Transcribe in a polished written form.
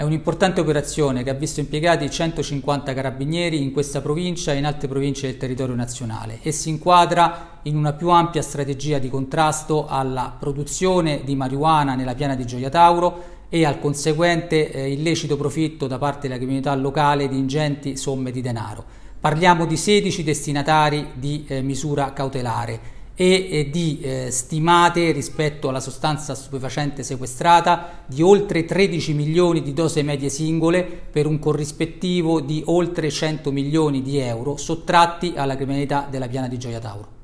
È un'importante operazione che ha visto impiegati 150 carabinieri in questa provincia e in altre province del territorio nazionale e si inquadra in una più ampia strategia di contrasto alla produzione di marijuana nella piana di Gioia Tauro e al conseguente illecito profitto da parte della criminalità locale di ingenti somme di denaro. Parliamo di 16 destinatari di misura cautelare e di stimate rispetto alla sostanza stupefacente sequestrata di oltre 13 milioni di dosi medie singole per un corrispettivo di oltre 100 milioni di euro sottratti alla criminalità della piana di Gioia Tauro.